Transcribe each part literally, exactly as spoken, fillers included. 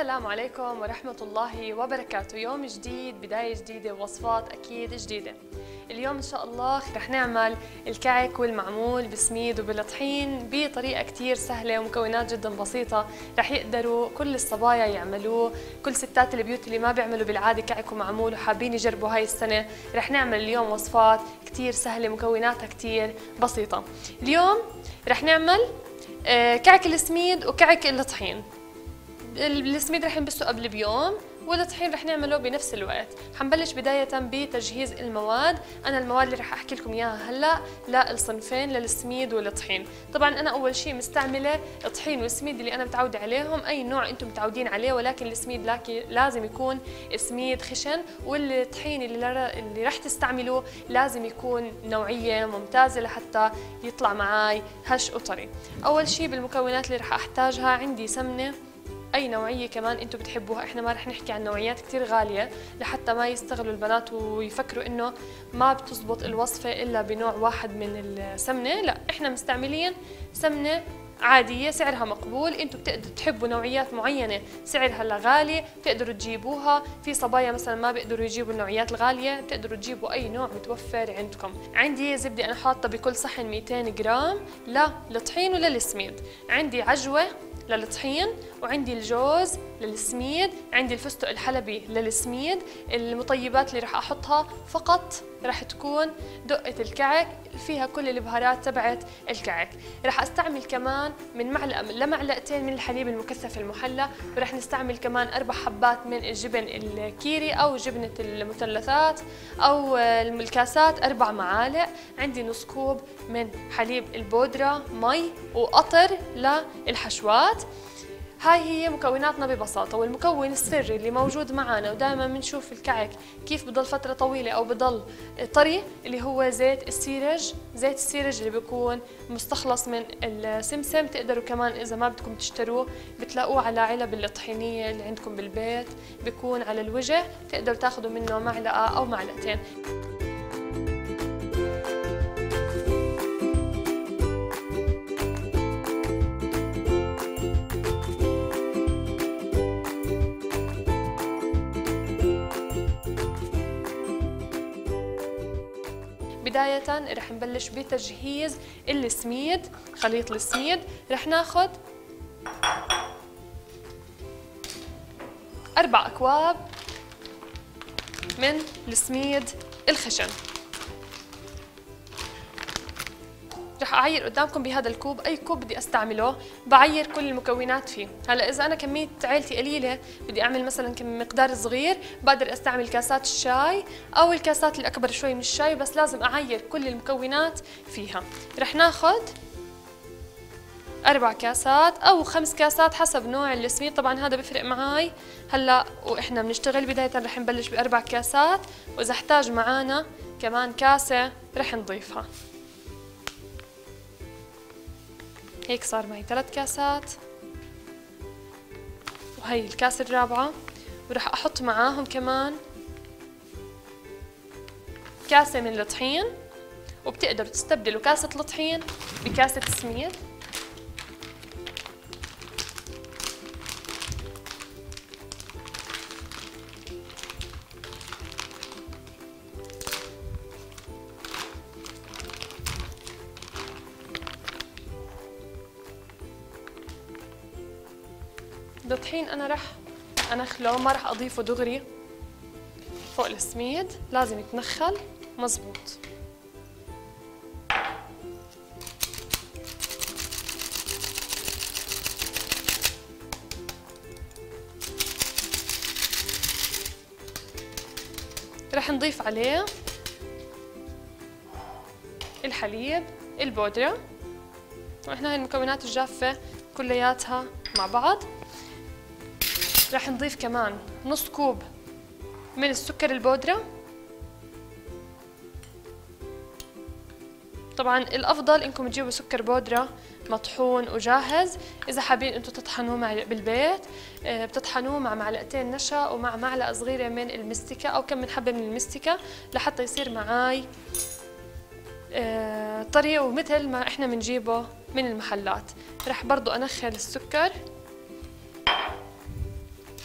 السلام عليكم ورحمة الله وبركاته. يوم جديد، بداية جديدة، ووصفات أكيد جديدة. اليوم إن شاء الله رح نعمل الكعك والمعمول بسميد وبالطحين بطريقة كتير سهلة ومكونات جدا بسيطة، رح يقدروا كل الصبايا يعملوه، كل ستات البيوت اللي ما بيعملوا بالعادة كعك ومعمول وحابين يجربوا هاي السنة. رح نعمل اليوم وصفات كتير سهلة مكوناتها كتير بسيطة. اليوم رح نعمل كعك السميد وكعك الطحين. السميد رح نبسه قبل بيوم، والطحين رح نعمله بنفس الوقت. حنبلش بداية بتجهيز المواد. أنا المواد اللي رح أحكي لكم إياها هلا للصنفين، للسميد والطحين. طبعا أنا أول شيء مستعملة طحين والسميد اللي أنا متعودة عليهم، أي نوع أنتم متعودين عليه، ولكن السميد لازم يكون سميد خشن، والطحين اللي اللي رح تستعملوه لازم يكون نوعية ممتازة لحتى يطلع معاي هش وطري. أول شيء بالمكونات اللي رح أحتاجها، عندي سمنة أي نوعية كمان أنتم بتحبوها، إحنا ما رح نحكي عن نوعيات كتير غالية لحتى ما يستغلوا البنات ويفكروا إنه ما بتزبط الوصفة إلا بنوع واحد من السمنة. لا، إحنا مستعملين سمنة عادية سعرها مقبول. انتم بتقدروا تحبوا نوعيات معينة سعرها هلا غالي بتقدروا تجيبوها. في صبايا مثلا ما بيقدروا يجيبوا النوعيات الغالية، بتقدروا تجيبوا أي نوع متوفر عندكم. عندي زبدة أنا حاطة بكل صحن مئتين جرام للطحين وللسميد. عندي عجوة للطحين، وعندي الجوز للسميد، عندي الفستق الحلبي للسميد. المطيبات اللي راح احطها فقط راح تكون دقة الكعك فيها كل البهارات تبعت الكعك. راح استعمل كمان من معلقة لمعلقتين من الحليب المكثف المحلى، وراح نستعمل كمان اربع حبات من الجبن الكيري او جبنة المثلثات او الكاسات، اربع معالق. عندي نص كوب من حليب البودرة، مي وقطر للحشوات. هاي هي مكوناتنا ببساطة. والمكون السري اللي موجود معنا ودائما بنشوف الكعك كيف بضل فترة طويلة أو بضل طري، اللي هو زيت السيرج. زيت السيرج اللي بيكون مستخلص من السمسم. تقدروا كمان إذا ما بدكم تشتروه بتلاقوه على علب الطحينية اللي عندكم بالبيت، بيكون على الوجه، تقدروا تاخذوا منه معلقة أو معلقتين. بداية رح نبلش بتجهيز السميد، خليط السميد. رح ناخد أربع أكواب من السميد الخشن. رح أعير قدامكم بهذا الكوب، أي كوب بدي أستعمله بعير كل المكونات فيه. هلا إذا أنا كمية عيلتي قليلة بدي أعمل مثلا كم مقدار صغير، بقدر أستعمل كاسات الشاي أو الكاسات الأكبر شوي من الشاي، بس لازم أعير كل المكونات فيها. رح ناخد أربع كاسات أو خمس كاسات حسب نوع السميد، طبعا هذا بفرق معاي هلا وإحنا بنشتغل. بداية رح نبلش بأربع كاسات، وإذا احتاج معانا كمان كاسة رح نضيفها. هيك صار معي ثلاث كاسات، وهي الكاسة الرابعة. ورح أحط معاهم كمان كاسة من الطحين، وبتقدروا تستبدلوا كاسة الطحين بكاسة السميد. الطحين أنا رح أنخله، ما رح أضيفه دغري فوق السميد، لازم يتنخل مزبوط. رح نضيف عليه الحليب، البودرة، وإحنا هاي المكونات الجافة كلياتها مع بعض. رح نضيف كمان نص كوب من السكر البودرة. طبعا الأفضل إنكم تجيبوا سكر بودرة مطحون وجاهز. إذا حابين أنتم تطحنوه مع بالبيت بتطحنوه مع معلقتين نشا ومع معلقة صغيرة من المستكة أو كم من حبة من المستكة لحتى يصير معاي طري ومثل ما إحنا بنجيبه من المحلات. رح برضو أنخل السكر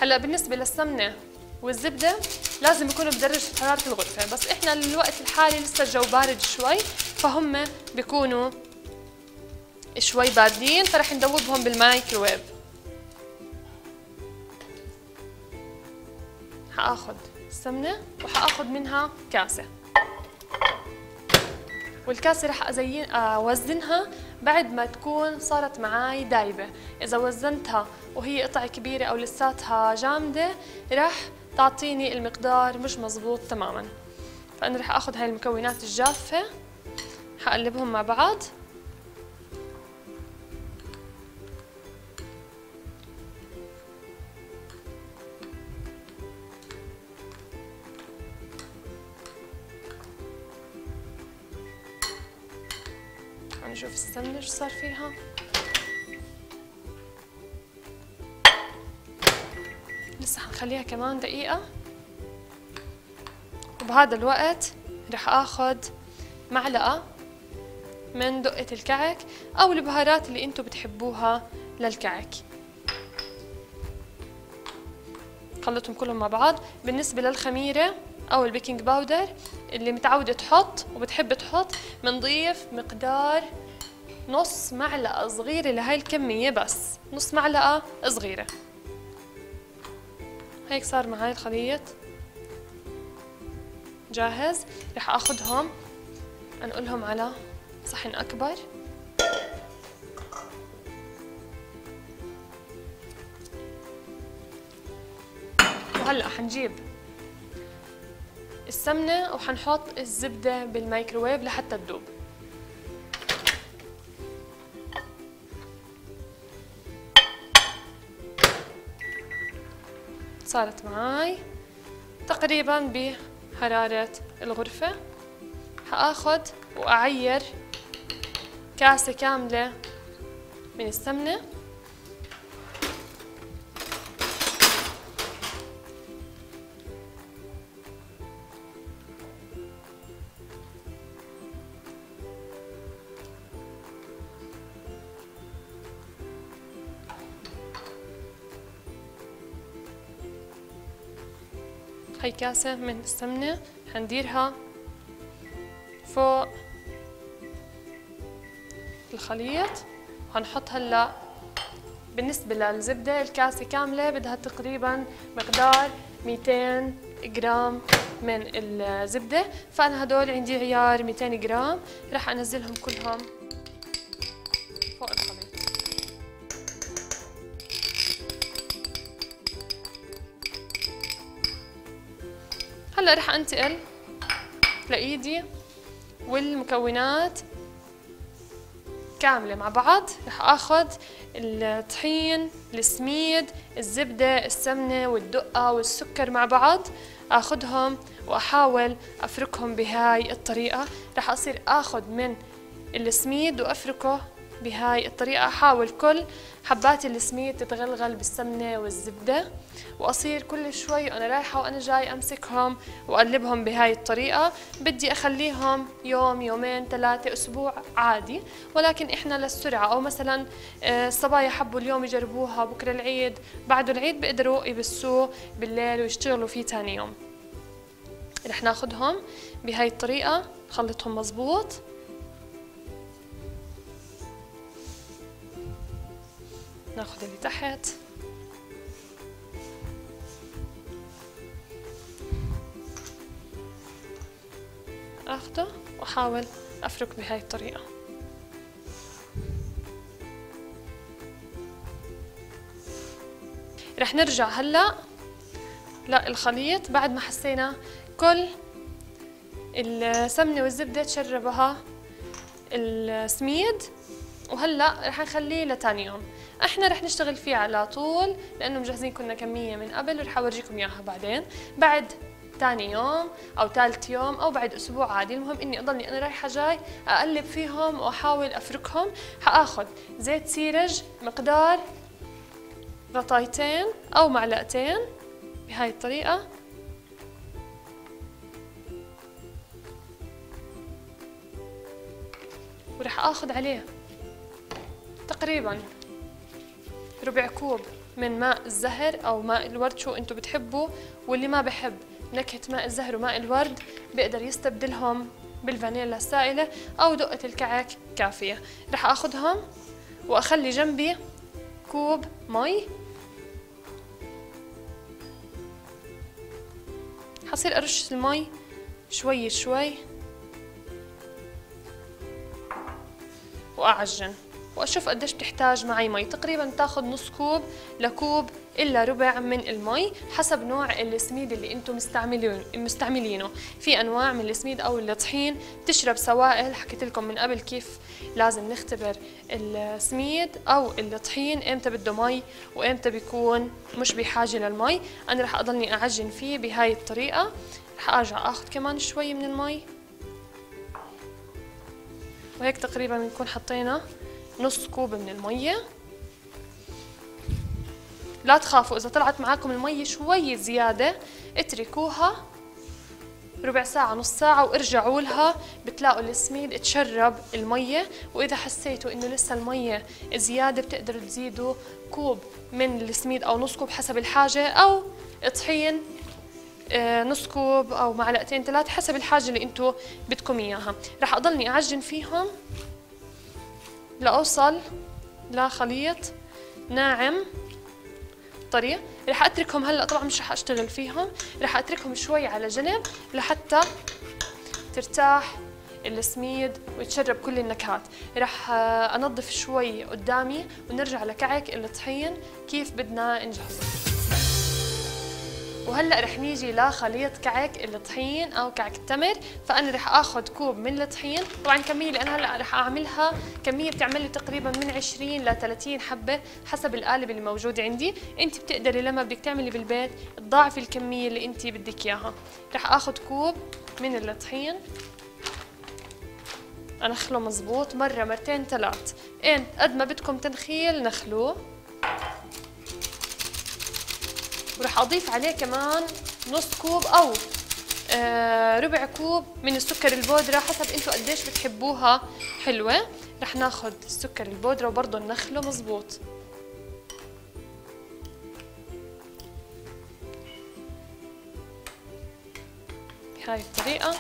هلا بالنسبة للسمنة والزبدة لازم يكونوا بدرجة حرارة الغرفة، بس احنا للوقت الحالي لسه الجو بارد شوي، فهم بيكونوا شوي باردين، فرح ندوبهم بالمايكروويف. حاخد السمنة وحاخد منها كاسة، والكاسة رح أزين أوزنها بعد ما تكون صارت معاي دايبة. إذا وزنتها وهي قطع كبيرة أو لساتها جامدة رح تعطيني المقدار مش مزبوط تماما، فأنا رح أخذ هاي المكونات الجافة حقلبهم مع بعض. نشوف السمنة شو صار فيها. لسه حنخليها كمان دقيقة، وبهذا الوقت رح اخذ معلقة من دقة الكعك او البهارات اللي انتم بتحبوها للكعك. خلطهم كلهم مع بعض. بالنسبة للخميرة او البيكنج باودر اللي متعودة تحط وبتحب تحط، بنضيف مقدار نص معلقة صغيرة لهاي الكمية، بس نص معلقة صغيرة. هيك صار معي الخليط جاهز. رح اخذهم انقلهم على صحن اكبر، وهلا حنجيب السمنة وحنحط الزبدة بالميكروويف لحتى تذوب. صارت معاي تقريبا بحرارة الغرفة. حاخد واعير كاسة كاملة من السمنة، هاي كاسة من السمنة حنديرها فوق الخليط، وحنحط هلا بالنسبة للزبدة الكاسة كاملة بدها تقريبا مقدار مئتين جرام من الزبدة، فأنا هدول عندي عيار مئتين جرام، راح أنزلهم كلهم فوق الخليط. هلا رح انتقل لايدي والمكونات كامله مع بعض. رح اخذ الطحين، السميد، الزبده، السمنه والدقه والسكر مع بعض، اخذهم واحاول افركهم بهاي الطريقه. رح اصير اخذ من السميد وافركه بهاي الطريقة، أحاول كل حبات السميد تتغلغل بالسمنة والزبدة، وأصير كل شوي وأنا رايحة وأنا جاي أمسكهم وأقلبهم بهاي الطريقة. بدي أخليهم يوم يومين ثلاثة أسبوع عادي، ولكن إحنا للسرعة أو مثلا الصبايا حبوا اليوم يجربوها، بكرة العيد بعد العيد بيقدروا يبسوه بالليل ويشتغلوا فيه تاني يوم. رح ناخدهم بهاي الطريقة نخلطهم مزبوط. ناخذ اللي تحت، اخده واحاول افرك بهاي الطريقة. رح نرجع هلا للخليط بعد ما حسينا كل السمنة والزبدة تشربها السميد، وهلا رح نخليه لتاني يوم. احنا رح نشتغل فيه على طول لانه مجهزين كنا كميه من قبل، ورح اورجيكم اياها بعدين بعد تاني يوم او ثالث يوم او بعد اسبوع عادي. المهم اني اضلني انا رايحه جاي اقلب فيهم واحاول افركهم. حاخذ زيت سيرج مقدار غطايتين او معلقتين بهاي الطريقه، ورح اخذ عليه تقريبا ربع كوب من ماء الزهر او ماء الورد، شو انتم بتحبوا. واللي ما بحب نكهة ماء الزهر وماء الورد بيقدر يستبدلهم بالفانيلا السائلة او دقة الكعك كافية. رح اخذهم واخلي جنبي كوب مي. حصير ارش المي شوي شوي واعجن واشوف قديش بتحتاج معي مي. تقريبا بتاخذ نص كوب لكوب الا ربع من المي حسب نوع السميد اللي انتم مستعملين مستعملينه. في انواع من السميد او الطحين بتشرب سوائل، حكيت لكم من قبل كيف لازم نختبر السميد او الطحين امتى بده مي وامتى بيكون مش بحاجه للمي. انا رح اضلني اعجن فيه بهاي الطريقه. رح ارجع اخذ كمان شوي من المي، وهيك تقريبا بنكون حطينا نص كوب من المية. لا تخافوا إذا طلعت معاكم المية شوي زيادة اتركوها ربع ساعة نص ساعة وارجعوا لها، بتلاقوا السميد اتشرب المية. وإذا حسيتوا إنه لسه المية زيادة بتقدروا تزيدوا كوب من السميد أو نص كوب حسب الحاجة، أو طحين آه نص كوب أو معلقتين ثلاثة حسب الحاجة اللي انتوا بدكم إياها. رح أضلني أعجن فيهم لأوصل لخليط ناعم طري. رح اتركهم هلا، طبعا مش رح اشتغل فيهم، رح اتركهم شوي على جنب لحتى ترتاح السميد ويتشرب كل النكهات. رح انظف شوي قدامي ونرجع لكعك الطحين كيف بدنا نجهزه. وهلا رح نيجي لخليط كعك الطحين او كعك التمر. فانا رح اخذ كوب من الطحين، طبعا كميه اللي انا هلا رح اعملها كميه بتعمل لي تقريبا من عشرين ل ثلاثين حبه حسب القالب اللي موجود عندي. انت بتقدري لما بدك تعملي بالبيت تضاعفي الكميه اللي انت بدك اياها. رح اخذ كوب من الطحين انخله مزبوط مره مرتين ثلاث، انت قد ما بدكم تنخيل نخلوه. ورح اضيف عليه كمان نص كوب او آه ربع كوب من السكر البودرة حسب انتوا قديش بتحبوها حلوة. رح ناخد السكر البودرة وبرضه نخله مزبوط. بهاي الطريقة.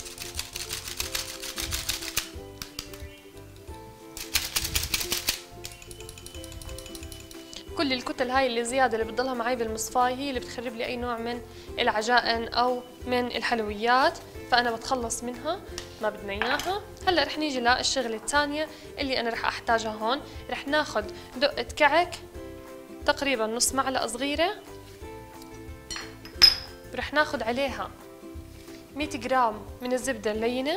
كل الكتل هاي اللي زيادة اللي بتضلها معي بالمصفاية هي اللي بتخرب لي أي نوع من العجائن أو من الحلويات، فأنا بتخلص منها ما بدنا إياها. هلا رح نيجي للشغلة الثانية اللي أنا رح أحتاجها هون. رح ناخد دقة كعك تقريبا نص معلقة صغيرة، ورح ناخد عليها مية جرام من الزبدة اللينة،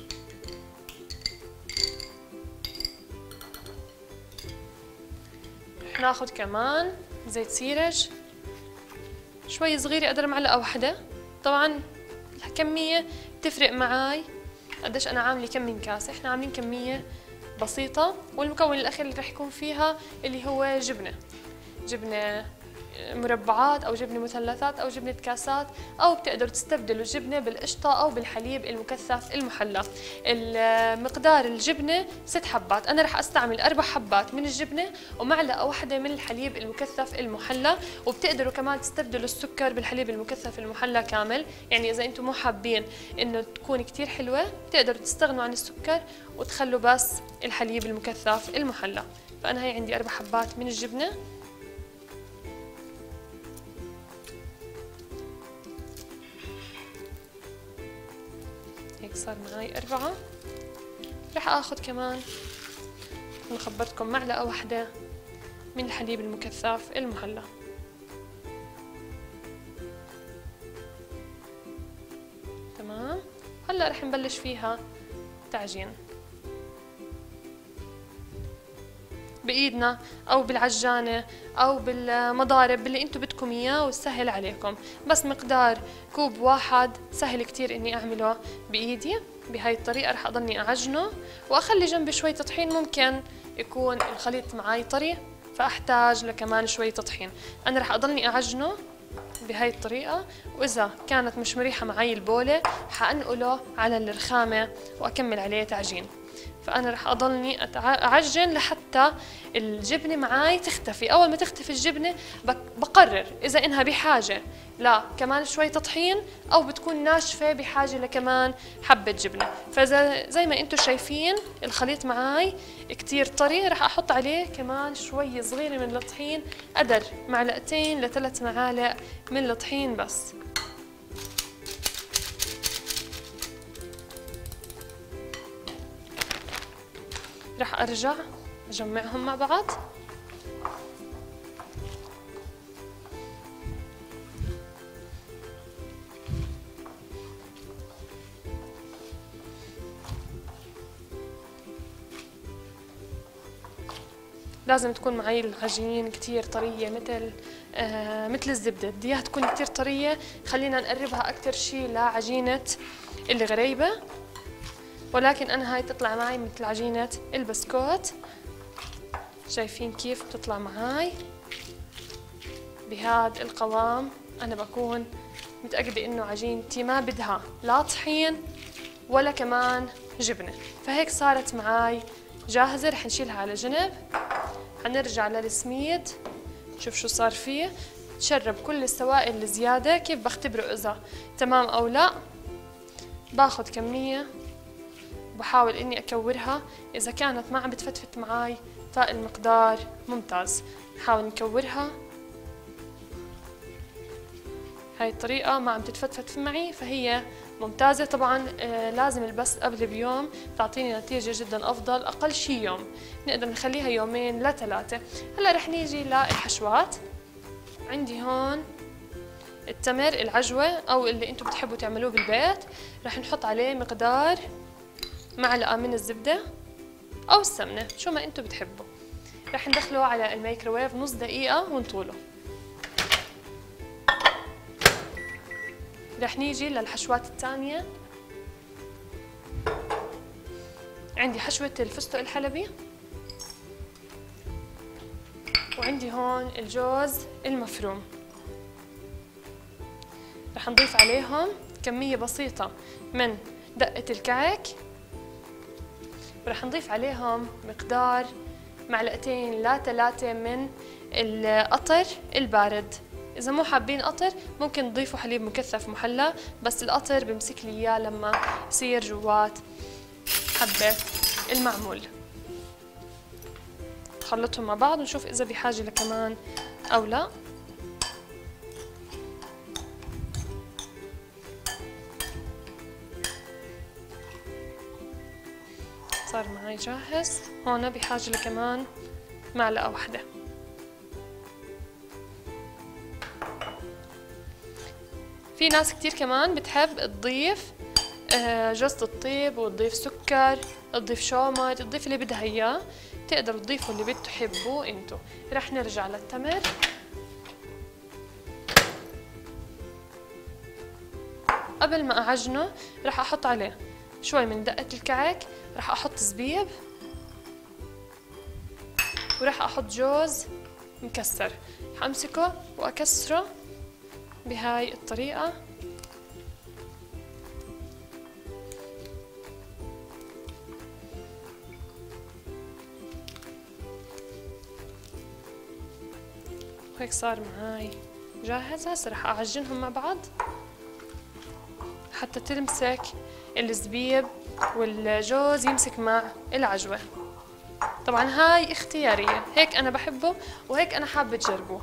ناخد كمان زيت سيرج شوي صغيرة قدر معلقة واحدة. طبعا الكمية بتفرق معاي قديش أنا عاملة كم من كاسة، احنا عاملين كمية بسيطة. والمكون الأخير اللي رح يكون فيها اللي هو جبنة جبنة مربعات أو جبنة مثلثات أو جبنة كاسات، أو بتقدروا تستبدلوا الجبنة بالقشطة أو بالحليب المكثف المحلى. مقدار الجبنة ست حبات، أنا رح أستعمل أربع حبات من الجبنة ومعلقة واحدة من الحليب المكثف المحلى. وبتقدروا كمان تستبدلوا السكر بالحليب المكثف المحلى كامل، يعني إذا أنتم مو حابين إنه تكون كتير حلوة بتقدروا تستغنوا عن السكر وتخلوا بس الحليب المكثف المحلى. فأنا هي عندي أربع حبات من الجبنة. هيك صار معي أربعة. رح آخذ كمان أنا خبرتكم معلقة واحدة من الحليب المكثف المحلى. تمام. هلا رح نبلش فيها تعجين بايدنا او بالعجانه او بالمضارب اللي انتم بدكم اياه وسهل عليكم. بس مقدار كوب واحد سهل كتير اني اعمله بايدي. بهاي الطريقه رح اضلني اعجنه واخلي جنبي شويه طحين، ممكن يكون الخليط معي طري فاحتاج لكمان شويه طحين. انا رح اضلني اعجنه بهاي الطريقه، واذا كانت مش مريحه معي البوله حانقله على الرخامه واكمل عليه تعجين. فأنا رح أضلني أعجن لحتى الجبنة معاي تختفي. أول ما تختفي الجبنة بقرر إذا إنها بحاجة لا كمان شوي تطحين أو بتكون ناشفة بحاجة لكمان حبة جبنة. فإذا زي ما أنتم شايفين الخليط معاي كتير طري، رح أحط عليه كمان شوي صغيرة من الطحين، قدر معلقتين لثلاث معالق من الطحين بس. رح أرجع أجمعهم مع بعض. لازم تكون معي العجين كتير طرية مثل آه مثل الزبدة، بدي اياها تكون كتير طرية. خلينا نقربها أكتر شي لعجينة الغريبة، ولكن أنا هاي تطلع معي مثل عجينة البسكوت. شايفين كيف بتطلع معاي بهذا القوام؟ أنا بكون متأكدة إنه عجينتي ما بدها لا طحين ولا كمان جبنة، فهيك صارت معاي جاهزة. رح نشيلها على جنب. حنرجع للسميد نشوف شو صار فيه. تشرب كل السوائل الزيادة. كيف بختبره إذا تمام أو لا؟ باخد كمية وبحاول إني أكورها. إذا كانت ما عم بتفتفت معاي طاق المقدار ممتاز، نحاول نكورها. هاي الطريقة ما عم تتفتفت معي فهي ممتازة. طبعا آه لازم البس قبل بيوم تعطيني نتيجة جدا أفضل. أقل شي يوم، نقدر نخليها يومين لثلاثة. هلا رح نيجي للحشوات. عندي هون التمر العجوة أو اللي انتم بتحبوا تعملوه بالبيت. رح نحط عليه مقدار معلقة من الزبدة أو السمنة شو ما انتم بتحبوا. رح ندخله على الميكروويف نص دقيقة ونطوله. رح نيجي للحشوات الثانية. عندي حشوة الفستق الحلبي، وعندي هون الجوز المفروم. رح نضيف عليهم كمية بسيطة من دقة الكعك، ورح نضيف عليهم مقدار معلقتين لا ثلاثة من القطر البارد. إذا مو حابين قطر ممكن تضيفوا حليب مكثف محلى، بس القطر بمسك لي إياه لما يصير جوات حبة المعمول. نخلطهم مع بعض ونشوف إذا بحاجة لكمان أو لا. صار معي جاهز. هون بحاجة لكمان معلقة واحدة. في ناس كتير كمان بتحب تضيف جوزة الطيب وتضيف سكر، تضيف شومة، تضيف اللي بدها اياه. تقدروا تضيفوا اللي بتحبوه انتو. رح نرجع للتمر. قبل ما اعجنه رح احط عليه شوي من دقة الكعك، رح احط زبيب، ورح احط جوز مكسر. رح امسكه واكسره بهاي الطريقة. وهيك صار معاي جاهز. هسه رح اعجنهم مع بعض حتى تمسك الزبيب والجوز يمسك مع العجوة. طبعا هاي اختيارية، هيك انا بحبه وهيك انا حابة تجربوه.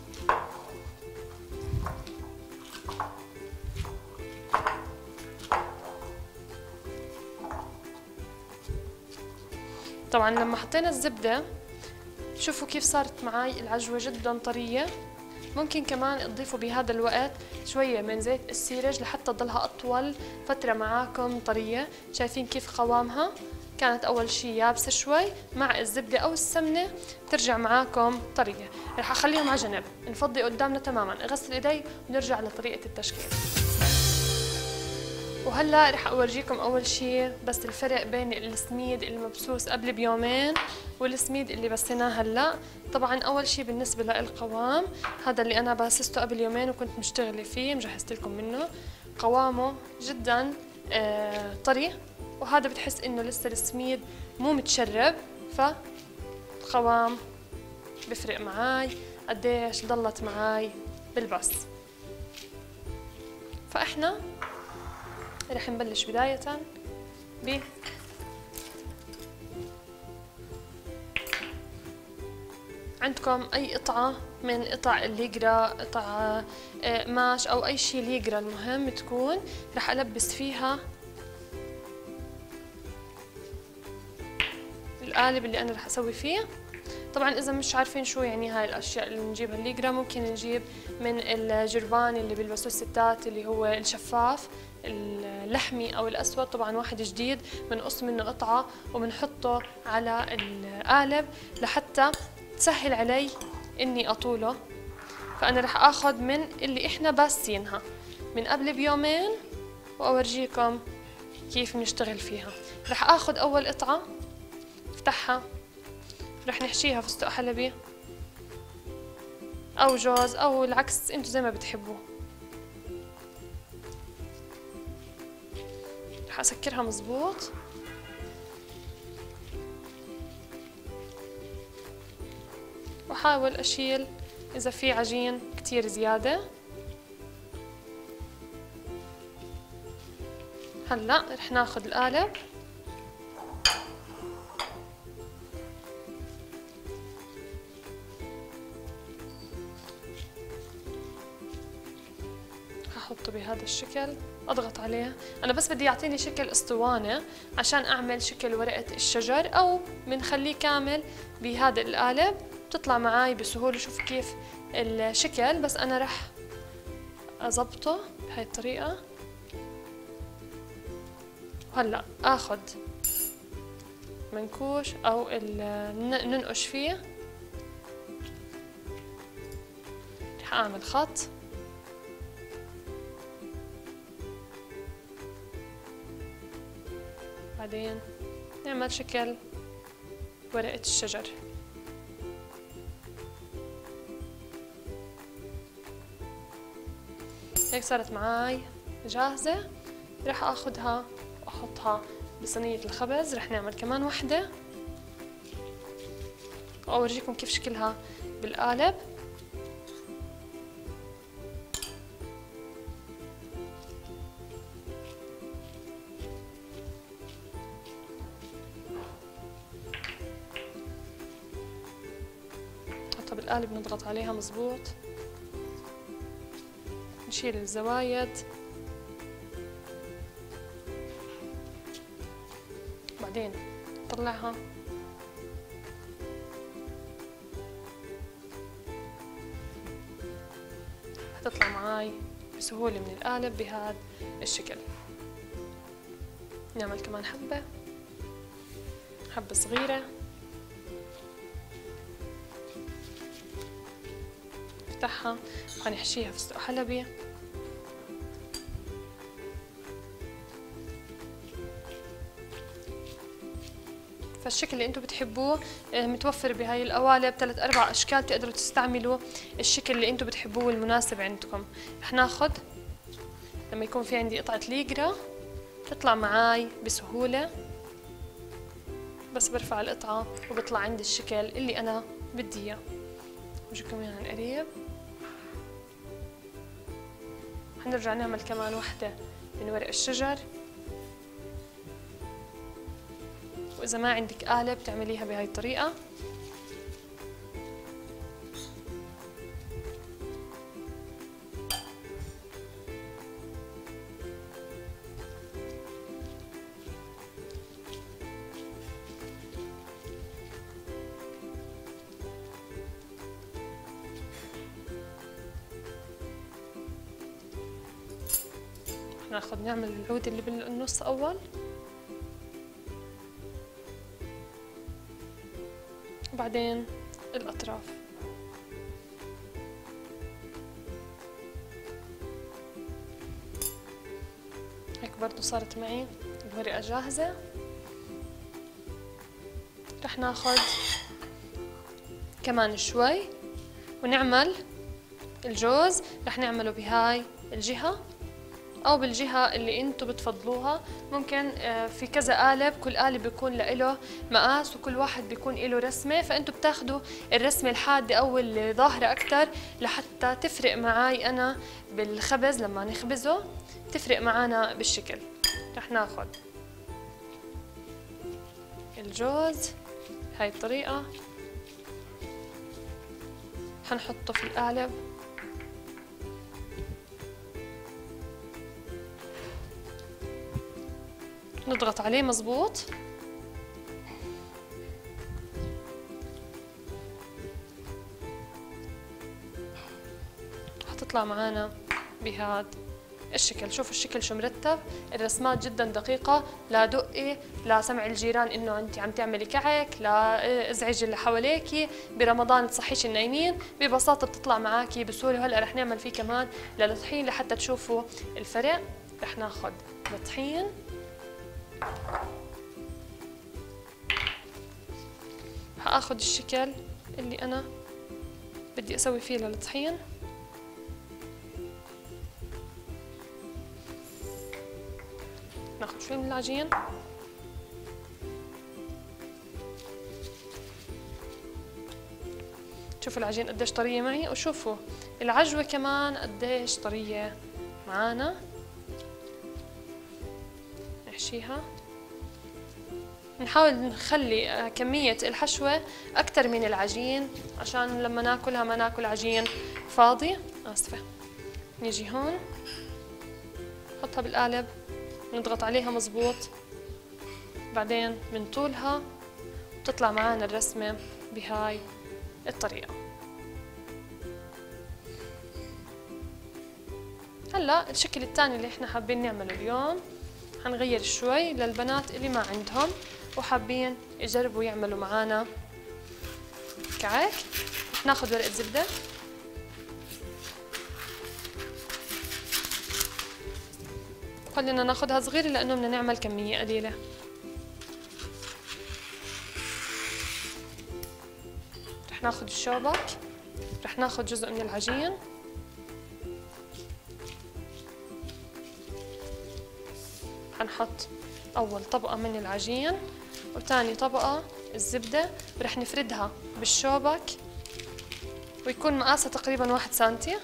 طبعا لما حطينا الزبدة شوفوا كيف صارت معاي العجوة جدا طرية. ممكن كمان تضيفوا بهذا الوقت شوية من زيت السيرج لحتى تضلها أطول فترة معاكم طرية. شايفين كيف قوامها؟ كانت أول شي يابسة شوي، مع الزبدة أو السمنة ترجع معاكم طرية. رح أخليهم على جنب، نفضي قدامنا تماما، أغسل إيدي ونرجع لطريقة التشكيل. وهلا رح اورجيكم اول شيء بس الفرق بين السميد المبسوس قبل بيومين والسميد اللي بسيناه هلا. طبعا اول شيء بالنسبه للقوام، هذا اللي انا باسسته قبل يومين وكنت مشتغله فيه، مجهزت لكم منه. قوامه جدا آه طري وهذا بتحس انه لسه السميد مو متشرب، فالقوام بفرق معاي قديش ضلت معاي بالبس. فاحنا رح نبلش بداية ب عندكم اي قطعة من قطع الليجرا، قطع ماش او اي شيء ليجرا، المهم تكون رح البس فيها القالب اللي انا رح اسوي فيه. طبعا اذا مش عارفين شو يعني هاي الاشياء اللي نجيبها الليجرا، ممكن نجيب من الجربان اللي بيلبسوه الستات اللي هو الشفاف اللحمي او الاسود. طبعا واحد جديد بنقص منه قطعه وبنحطه على القالب لحتى تسهل علي اني اطوله. فانا رح اخذ من اللي احنا باسينها من قبل بيومين واورجيكم كيف بنشتغل فيها. رح اخذ اول قطعه افتحها، رح نحشيها فستق حلبي او جوز او العكس، انتو زي ما بتحبوا. رح اسكرها مزبوط، وحاول اشيل اذا في عجين كتير زيادة. هلا رح ناخذ القالب هحطه بهذا الشكل، اضغط عليه. انا بس بدي يعطيني شكل اسطوانة عشان اعمل شكل ورقة الشجر، او بنخليه كامل بهذا القالب بتطلع معاي بسهولة. شوف كيف الشكل، بس انا رح اضبطه بهاي الطريقة. وهلا اخذ منكوش او ننقش فيه، رح اعمل خط بعدين نعمل شكل ورقة الشجر. هيك صارت معاي جاهزة. رح اخذها واحطها بصينية الخبز. رح نعمل كمان وحدة واورجيكم كيف شكلها بالقالب. نحطها بالقالب، نضغط عليها مزبوط، نشيل الزوايد، بعدين نطلعها هتطلع معاي بسهولة من القالب بهذا الشكل. نعمل كمان حبة حبة صغيرة، نفتحها وهنحشيها فستق حلبي. فالشكل اللي انتم بتحبوه متوفر بهاي القوالب، ثلاث اربع اشكال تقدروا تستعملوا الشكل اللي انتم بتحبوه المناسب عندكم. رح ناخذ لما يكون في عندي قطعة ليجرا تطلع معاي بسهولة، بس برفع القطعة وبطلع عندي الشكل اللي انا بدي اياه. بجيكم اياها عن قريب. حنرجع نعمل كمان وحدة من ورق الشجر، وإذا ما عندك قالب تعمليها بهاي الطريقة. ناخذ نعمل العود اللي بالنص أول، وبعدين الأطراف. هيك برضو صارت معي الورقة جاهزة. رح ناخذ كمان شوي ونعمل الجوز. رح نعمله بهاي الجهة او بالجهه اللي انتم بتفضلوها. ممكن في كذا قالب، كل قالب بيكون له مقاس وكل واحد بيكون له رسمه، فانتم بتاخذوا الرسمه الحاده او اللي ظاهره اكثر لحتى تفرق معي انا بالخبز لما نخبزه، تفرق معنا بالشكل. رح ناخذ الجوز هاي الطريقه، حنحطه في القالب، نضغط عليه مظبوط، حتطلع معانا بهذا الشكل. شوفوا الشكل شو مرتب، الرسمات جدا دقيقة، لا دقي، لا سمع الجيران انه انت عم تعملي كعك، لا ازعج اللي حواليكي، برمضان تصحيش النايمين، ببساطة بتطلع معاكي بسهولة. وهلا رح نعمل فيه كمان للطحين لحتى تشوفوا الفرق. رح ناخذ الطحين، هاخذ الشكل اللي انا بدي اسوي فيه للطحين، ناخذ شوي من العجين، شوفوا العجين قديش طرية معي، وشوفوا العجوة كمان قديش طرية معانا. نحشيها، نحاول نخلي كمية الحشوة أكتر من العجين عشان لما ناكلها ما ناكل عجين فاضي. آسفة. نيجي هون نحطها بالقالب، نضغط عليها مظبوط، بعدين بنطولها وتطلع معانا الرسمة بهاي الطريقة. هلا الشكل الثاني اللي احنا حابين نعمله اليوم، حنغير شوي للبنات اللي ما عندهم وحابين يجربوا يعملوا معانا كعك. رح ناخذ ورقة زبدة، خلينا ناخذها صغيرة لأنه بدنا نعمل كمية قليلة. رح ناخذ الشوبك، رح ناخذ جزء من العجين، حنحط أول طبقة من العجين وثاني طبقة الزبدة، ورح نفردها بالشوبك ويكون مقاسها تقريبا واحد سنتي.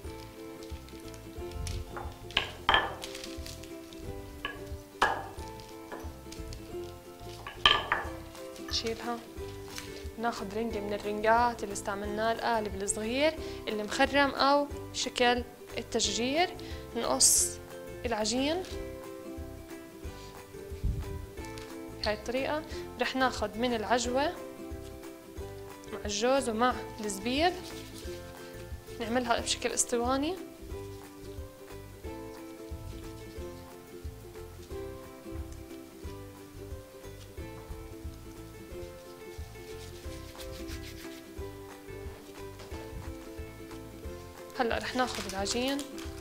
نشيلها، ناخذ رنجة من الرنجات اللي استعملناه، القالب الصغير اللي مخرم أو شكل التشجير، نقص العجين بهاي الطريقة. رح ناخذ من العجوة مع الجوز ومع الزبيب، نعملها بشكل اسطواني. هلا رح ناخذ العجين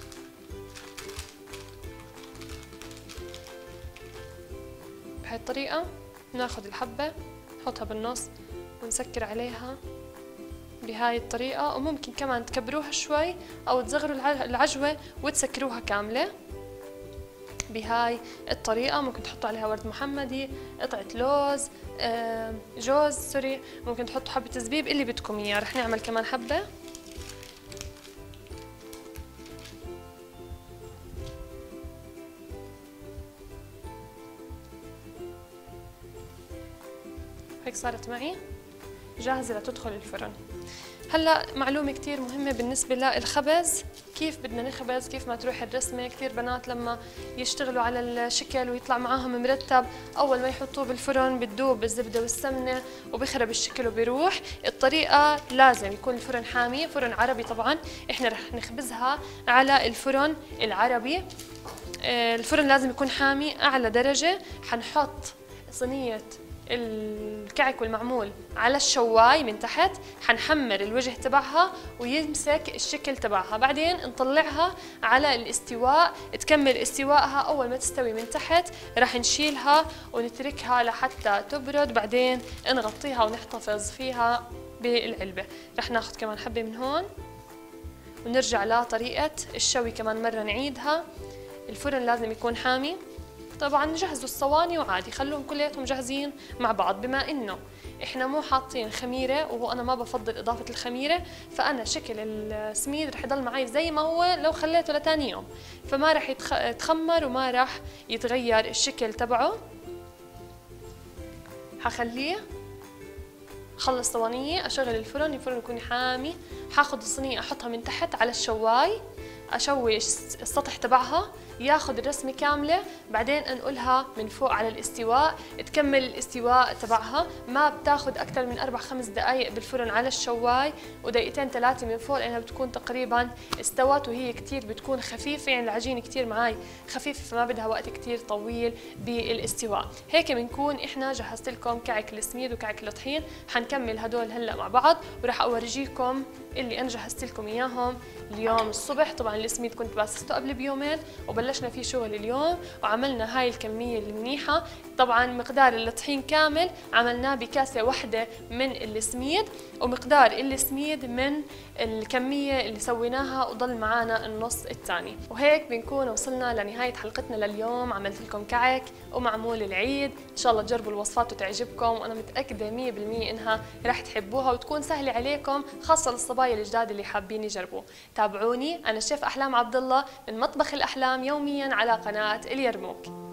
بهاي الطريقة، ناخذ الحبة نحطها بالنص ونسكر عليها بهاي الطريقة، وممكن كمان تكبروها شوي أو تصغروا العجوة وتسكروها كاملة بهاي الطريقة. ممكن تحطوا عليها ورد محمدي، قطعة لوز، جوز سوري، ممكن تحطوا حبة زبيب اللي بدكم إياه. رح نعمل كمان حبة، هيك صارت معي جاهزة لتدخل الفرن. هلا معلومة كتير مهمة بالنسبة للخبز، كيف بدنا نخبز، كيف ما تروح الرسمة. كتير بنات لما يشتغلوا على الشكل ويطلع معاهم مرتب، أول ما يحطوه بالفرن بتدوب الزبدة والسمنة وبيخرب الشكل وبيروح. الطريقة لازم يكون الفرن حامي، فرن عربي طبعا، احنا رح نخبزها على الفرن العربي. الفرن لازم يكون حامي أعلى درجة. حنحط صينية الكعك والمعمول على الشواي من تحت، حنحمر الوجه تبعها ويمسك الشكل تبعها، بعدين نطلعها على الاستواء، تكمل استواءها. أول ما تستوي من تحت راح نشيلها ونتركها لحتى تبرد، بعدين نغطيها ونحتفظ فيها بالعلبة. رح ناخذ كمان حبة من هون ونرجع لطريقة الشوي كمان مرة نعيدها. الفرن لازم يكون حامي. طبعا جهزوا الصواني وعادي خلوهم كلياتهم جاهزين مع بعض. بما انه احنا مو حاطين خميره، وانا ما بفضل اضافه الخميره، فانا شكل السميد رح يضل معي زي ما هو لو خليته لتاني يوم، فما رح يتخمر وما رح يتغير الشكل تبعه. حخليه خلص صوانيه، اشغل الفرن، الفرن يكون حامي. حاخذ الصينيه احطها من تحت على الشواي، اشوي السطح تبعها ياخذ الرسمه كامله، بعدين انقلها من فوق على الاستواء، تكمل الاستواء تبعها. ما بتاخذ اكثر من اربع خمس دقائق بالفرن على الشواي، ودقيقتين ثلاثه من فوق، لانها بتكون تقريبا استوت، وهي كثير بتكون خفيفه، يعني العجينه كثير معي خفيفه، فما بدها وقت كثير طويل بالاستواء. هيك بنكون احنا جهزت لكم كعك السميد وكعك الطحين. حنكمل هدول هلا مع بعض، وراح اورجيكم اللي انا جهزت لكم اياهم اليوم الصبح. طبعا السميد كنت باسسته قبل بيومين وبلشنا فيه شغل اليوم، وعملنا هاي الكميه المنيحه. طبعا مقدار الطحين كامل عملناه بكاسه واحده من السميد، ومقدار السميد من الكميه اللي سويناها وضل معنا النص الثاني. وهيك بنكون وصلنا لنهايه حلقتنا لليوم. عملت لكم كعك ومعمول العيد، ان شاء الله تجربوا الوصفات وتعجبكم، وانا متاكده مية بالمية انها رح تحبوها وتكون سهله عليكم، خاصه للصبايا الجداد اللي حابين يجربوا. تابعوني، انا الشيف احلام عبد الله من مطبخ الاحلام، يوميا على قناه اليرموك.